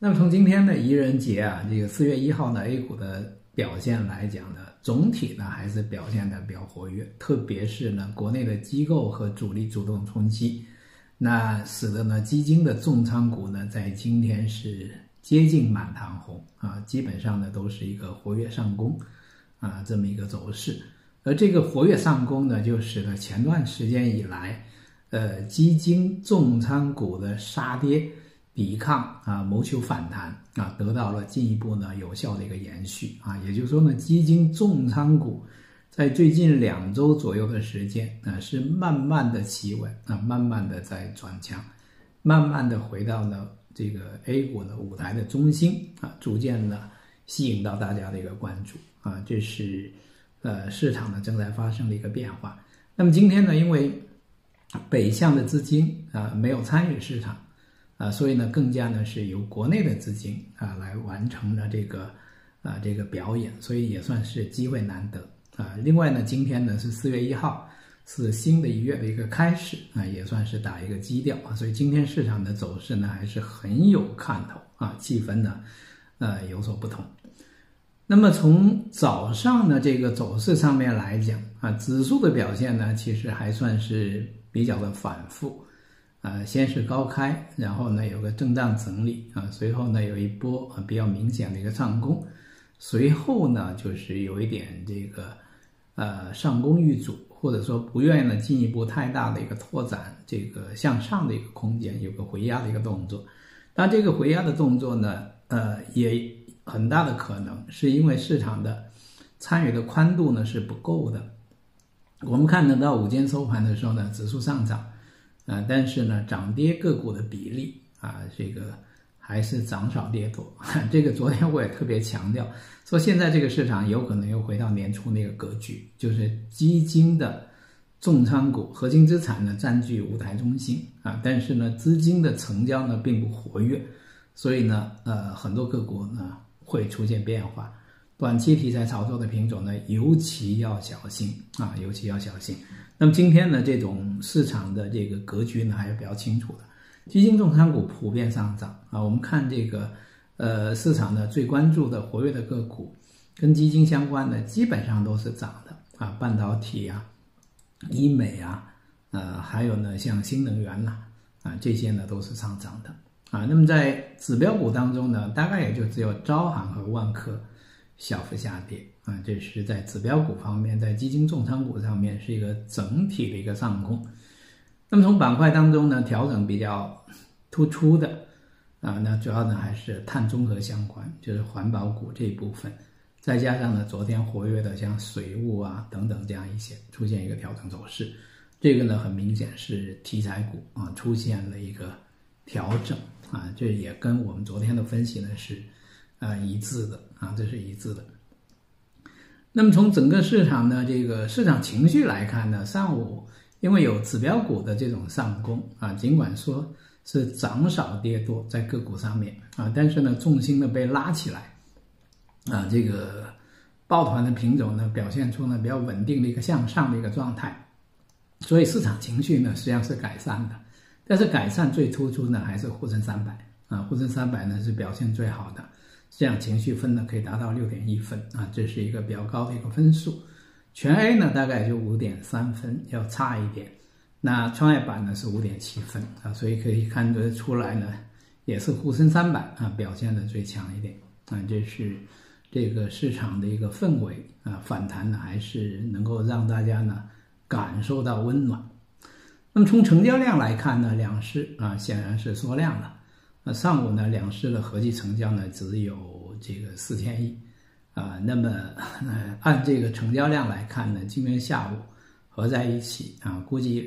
那么从今天的愚人节啊，这个4月1号呢 ，A 股的表现来讲呢，总体呢还是表现的比较活跃，特别是呢国内的机构和主力主动冲击，那使得呢基金的重仓股呢在今天是接近满堂红啊，基本上呢都是一个活跃上攻啊这么一个走势，而这个活跃上攻呢，就使得前段时间以来，基金重仓股的杀跌抵抗啊，谋求反弹啊，得到了进一步呢有效的一个延续啊，也就是说呢，基金重仓股在最近2周左右的时间啊，是慢慢的企稳啊，慢慢的在转强，慢慢的回到呢这个 A 股的舞台的中心啊，逐渐的吸引到大家的一个关注啊，这是市场呢正在发生的一个变化。那么今天呢，因为北向的资金啊没有参与市场啊，所以呢更加呢是由国内的资金啊来完成了这个表演，所以也算是机会难得啊。另外呢，今天呢是4月1号，是新的1月的一个开始啊，也算是打一个基调啊，所以今天市场的走势呢还是很有看头啊，气氛呢有所不同。那么从早上的这个走势上面来讲啊，指数的表现呢其实还算是比较的反复先是高开，然后呢有个震荡整理啊，随后呢有一波比较明显的一个上攻，随后呢就是有一点这个上攻遇阻，或者说不愿意呢进一步太大的一个拓展这个向上的一个空间，有个回压的一个动作。但这个回压的动作呢也很大的可能是因为市场的参与的宽度呢是不够的。我们看得到午间收盘的时候呢，指数上涨但是呢涨跌个股的比例啊，这个还是涨少跌多这个昨天我也特别强调说，现在这个市场有可能又回到年初那个格局，就是基金的重仓股核心资产呢占据舞台中心啊，但是呢资金的成交呢并不活跃，所以呢很多个股呢会出现变化，短期题材炒作的品种呢尤其要小心啊，尤其要小心。那么今天呢这种市场的这个格局呢还是比较清楚的，基金重仓股普遍上涨啊，我们看这个市场的最关注的活跃的个股跟基金相关的基本上都是涨的啊，半导体啊、医美啊还有呢像新能源啦这些呢都是上涨的啊。那么在指标股当中呢，大概也就只有招行和万科小幅下跌啊，这是在指标股方面，在基金重仓股上面是一个整体的一个上攻。那么从板块当中呢，调整比较突出的那主要呢还是碳中和相关，就是环保股这一部分，再加上呢昨天活跃的像水务啊等等这样一些出现一个调整走势，这个呢很明显是题材股啊出现了一个调整啊，这也跟我们昨天的分析呢是一致的啊，这是一致的。那么从整个市场的这个市场情绪来看呢，上午因为有指标股的这种上攻啊，尽管说是涨少跌多在个股上面啊，但是呢重心呢被拉起来啊，这个抱团的品种呢表现出呢比较稳定的一个向上的一个状态，所以市场情绪呢实际上是改善的。但是改善最突出呢还是沪深300啊，沪深300呢是表现最好的，这样情绪分呢可以达到6.1分啊，这是一个比较高的一个分数。全 A 呢大概就5.3分，要差一点。那创业板呢是5.7分啊，所以可以看得出来呢，也是沪深300表现的最强一点啊，这是这个市场的一个氛围啊，反弹呢还是能够让大家呢感受到温暖。那么从成交量来看呢，两市显然是缩量了。上午呢两市的合计成交呢只有这个4000亿那么按这个成交量来看呢，今天下午合在一起估计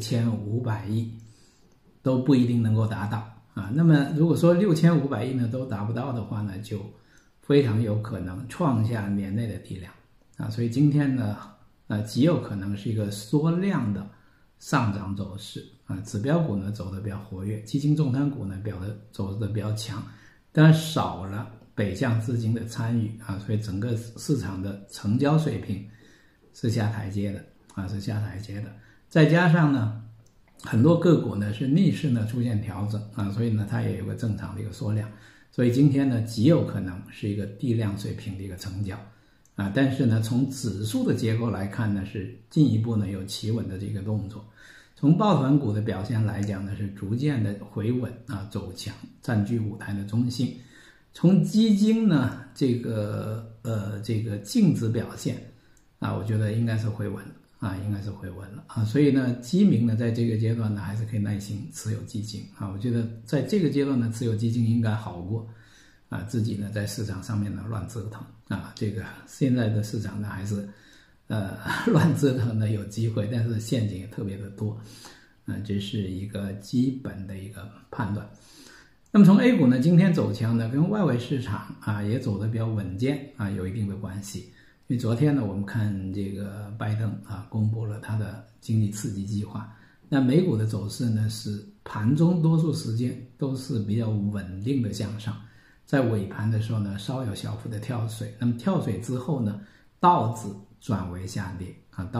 6500亿都不一定能够达到那么如果说6500亿呢都达不到的话呢，就非常有可能创下年内的低量所以今天呢极有可能是一个缩量的上涨走势指标股呢走得比较活跃，基金重仓股呢走得比较强，但少了北向资金的参与所以整个市场的成交水平是下台阶的是下台阶的。再加上呢很多个股呢是逆势呢出现调整所以呢它也有个正常的一个缩量。 所以今天呢极有可能是一个低量水平的一个成交但是呢从指数的结构来看呢是进一步呢有企稳的这个动作。从抱团股的表现来讲呢是逐渐的回稳走强，占据舞台的中心。从基金呢这个净值表现我觉得应该是回稳应该是回稳了所以呢基民呢在这个阶段呢还是可以耐心持有基金我觉得在这个阶段呢持有基金应该好过自己呢在市场上面呢乱折腾这个现在的市场呢还是乱折腾呢有机会，但是陷阱也特别的多这是一个基本的一个判断。那么从 A 股呢今天走强呢跟外围市场也走得比较稳健有一定的关系。因为昨天呢我们看这个拜登公布了他的经济刺激计划，那美股的走势呢是盘中多数时间都是比较稳定的向上，在尾盘的时候呢稍有小幅的跳水，那么跳水之后呢道指转为下跌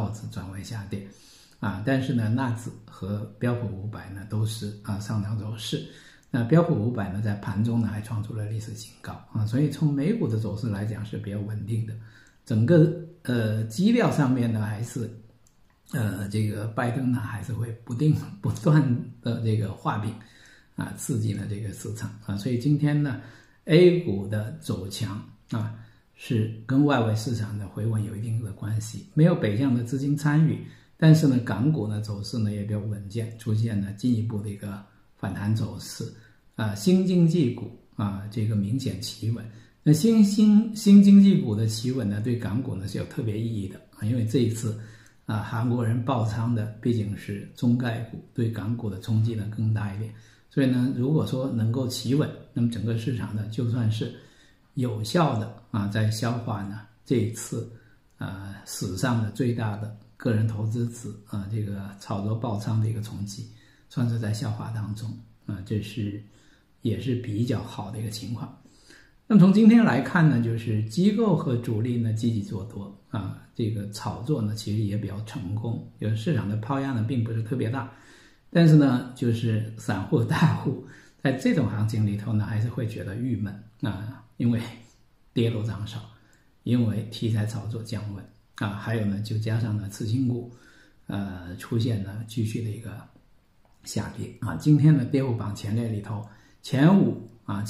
但是呢纳指和标普500呢都是上涨走势。那标普500呢在盘中呢还创出了历史新高所以从美股的走势来讲是比较稳定的。整个基调上面呢还是这个拜登呢还是会不断的这个画饼刺激了这个市场所以今天呢 A 股的走强是跟外围市场的回稳有一定的关系，没有北向的资金参与，但是呢港股呢走势呢也比较稳健，出现了进一步的一个反弹走势新经济股这个明显企稳。那新经济股的企稳呢对港股呢是有特别意义的因为这一次韩国人爆仓的毕竟是中概股，对港股的冲击呢更大一点。所以呢如果说能够企稳，那么整个市场呢就算是有效的在消化呢这一次史上的最大的个人投资者这个炒作爆仓的一个冲击，算是在消化当中这是也是比较好的一个情况。那么从今天来看呢，就是机构和主力呢积极做多这个炒作呢其实也比较成功，就是市场的抛压呢并不是特别大，但是呢就是散户大户在这种行情里头呢还是会觉得郁闷因为跌落涨少，因为题材炒作降温还有呢就加上呢次新股出现了继续的一个下跌今天的跌幅榜前列里头前五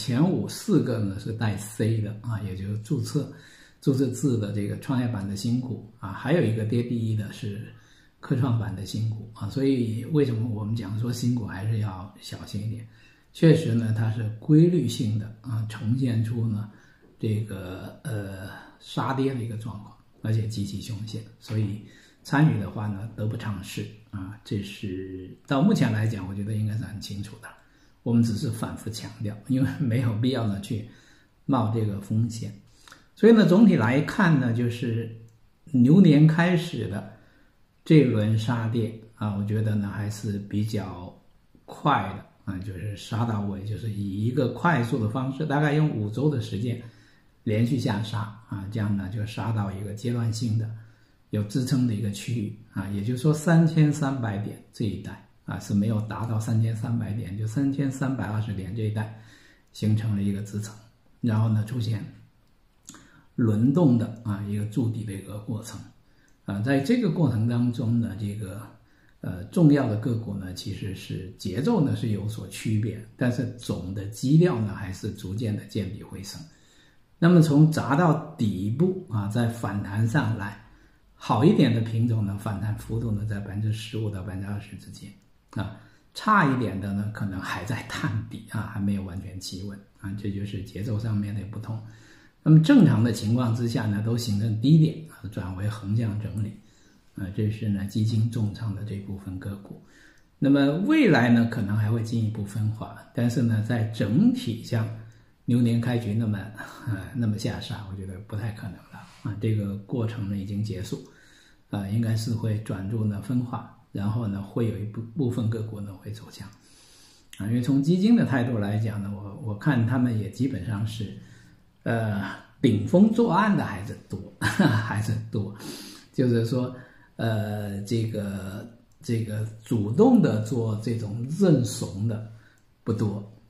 4个呢是带 C 的也就是注册制的这个创业板的新股还有一个跌第一的是科创板的新股所以为什么我们讲说新股还是要小心一点，确实呢它是规律性的呈现出呢这个杀跌的一个状况，而且极其凶险，所以参与的话呢得不偿失这是到目前来讲我觉得应该是很清楚的。我们只是反复强调，因为没有必要呢去冒这个风险。所以呢总体来看呢，就是牛年开始的这一轮杀跌我觉得呢还是比较快的就是杀到位，就是以一个快速的方式，大概用5周的时间连续下杀这样呢就杀到一个阶段性的有支撑的一个区域也就是说3300点这一带是没有达到3300点，就3320点这一带形成了一个支撑，然后呢出现轮动的一个筑底的一个过程在这个过程当中呢，这个重要的个股呢其实是节奏呢是有所区别，但是总的基调呢还是逐渐的见底回升。那么从砸到底部在反弹上来，好一点的品种呢反弹幅度呢在15%到20%之间差一点的呢可能还在探底还没有完全企稳这就是节奏上面的不同。那么正常的情况之下呢都形成低点转为横向整理这是呢基金重仓的这部分个股。那么未来呢可能还会进一步分化，但是呢在整体像牛年开局那么下杀，我觉得不太可能了这个过程呢已经结束应该是会转入呢分化，然后呢会有一部分个股呢会走强因为从基金的态度来讲呢，我看他们也基本上是顶风作案的还是多就是说这个主动的做这种认怂的不多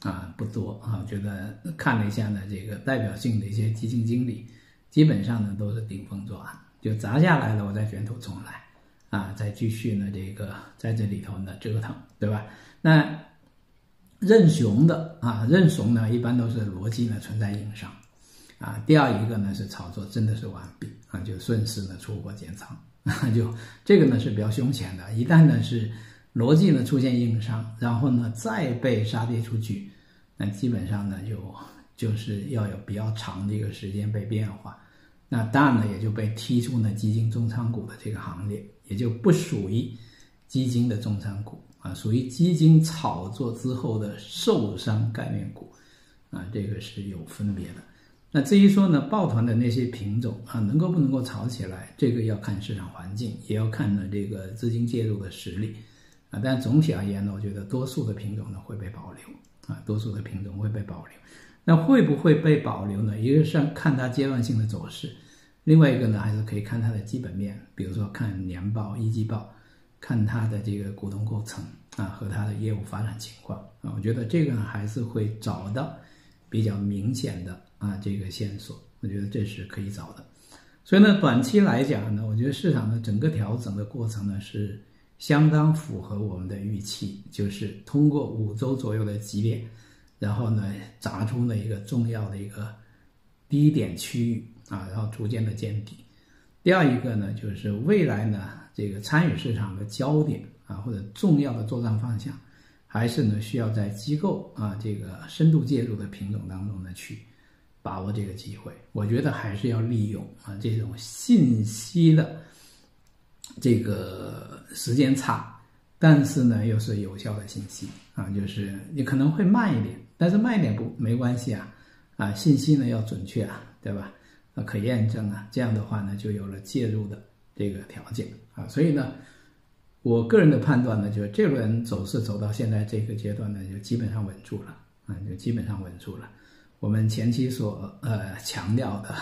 不多啊。觉得看了一下呢，这个代表性的一些基金经理，基本上呢都是顶风作案，就砸下来了，我再卷土重来再继续呢这个在这里头呢折腾，对吧？那认怂的认怂呢一般都是逻辑呢存在硬伤第二一个呢是炒作真的是完毕就顺势呢出货减仓就这个呢是比较凶险的，一旦呢是逻辑呢出现硬伤，然后呢再被杀跌出去，那基本上呢就是要有比较长的一个时间被变化，那当然呢也就被踢出呢基金重仓股的这个行列，也就不属于基金的重仓股属于基金炒作之后的受伤概念股这个是有分别的。那至于说呢抱团的那些品种能够不能够炒起来，这个要看市场环境，也要看呢这个资金介入的实力但总体而言呢，我觉得多数的品种呢会被保留多数的品种会被保留。那会不会被保留呢？一个是看它阶段性的走势，另外一个呢还是可以看它的基本面，比如说看年报、一季报，看它的这个股东构成和它的业务发展情况我觉得这个呢还是会找到比较明显的这个线索，我觉得这是可以找的。所以呢短期来讲呢，我觉得市场的整个调整的过程呢是相当符合我们的预期，就是通过5周左右的激烈，然后呢砸出了一个重要的一个低点区域然后逐渐的见底。第二一个呢就是未来呢这个参与市场的焦点或者重要的作战方向，还是呢需要在机构这个深度介入的品种当中呢去把握这个机会。我觉得还是要利用这种信息的这个时间差，但是呢又是有效的信息就是你可能会慢一点，但是慢一点没关系信息呢要准确对吧可验证这样的话呢就有了介入的这个条件所以呢我个人的判断呢，就是这轮走势走到现在这个阶段呢，就基本上稳住了就基本上稳住了。我们前期所强调的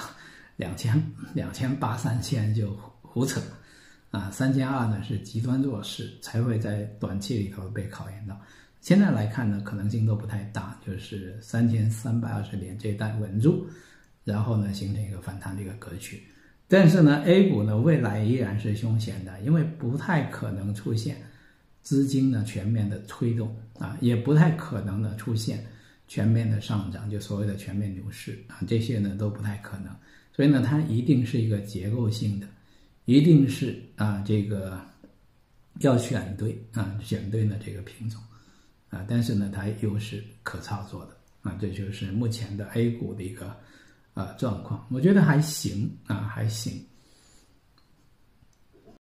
2800-3000就胡扯3200呢是极端弱势才会在短期里头被考验到。现在来看呢可能性都不太大，就是3320点这一带稳住，然后呢形成一个反弹的一个格局。但是呢 A 股呢未来依然是凶险的，因为不太可能出现资金呢全面的推动也不太可能呢出现全面的上涨，就所谓的全面牛市这些呢都不太可能。所以呢它一定是一个结构性的，一定是这个要选对呢这个品种但是呢它又是可操作的这就是目前的 A 股的一个状况。我觉得还行还行